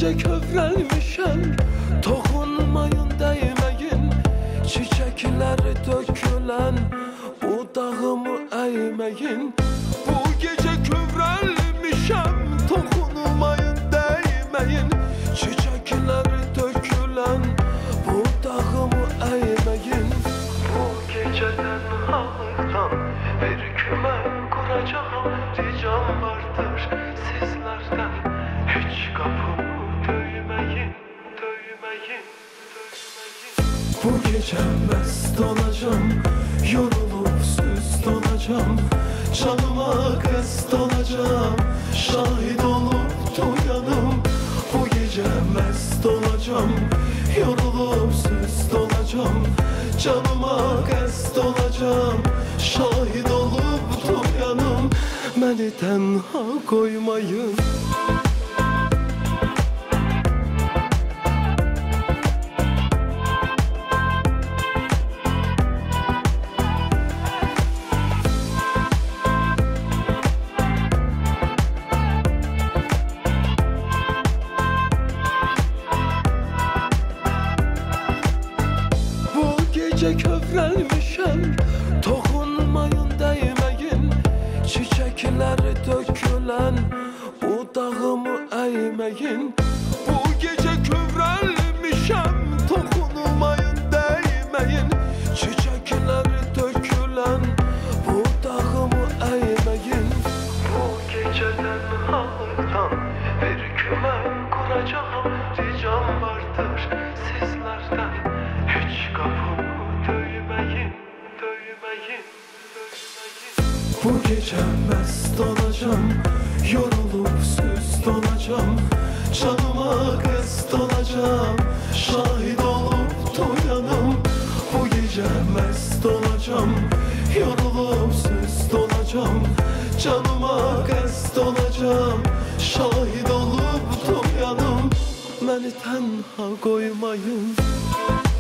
gece kövrelmişem, dokunmayın değmeyin. Çiçekleri dökülen budağımı eğmeyin. Bu gece kövrelmişem, dokunmayın değmeyin. Çiçekleri dökülen budağımı eğmeyin. Bu geceden halıdan bir küme kuracağım. Ricam vardır sizlerden, hiç kapımı döymeyin, döymeyin, döymeyin. Bu gece mest olacağım, yorulup süst olacağım. Canıma kast olacağım, şahit olup duyanım. Bu gece mest olacağım, yorulup süst olacağım. Canıma kast olacağım, şahit olup duyanım. Beni tenha koymayın. Gece kövrelmişem, dokunmayın değmeyin. Çiçekleri dökülen budağımı eğmeyin. Bu gece kövrelmişem, dokunmayın değmeyin. Çiçekleri dökülen budağımı eğmeyin. Bu geceden halıdan bir küme kuracağım. Ricam vardır sizlerden, hiç kapımı döymeyin, döymeyin, döymeyin. Bu gece mest olacağım, yorulup süst olacağım. Canıma kast olacağım, şahit olup duyanım. Bu gece mest olacağım, yorulup süst olacağım. Canıma kast olacağım, şahit olup duyanım. Beni tenha koymayın.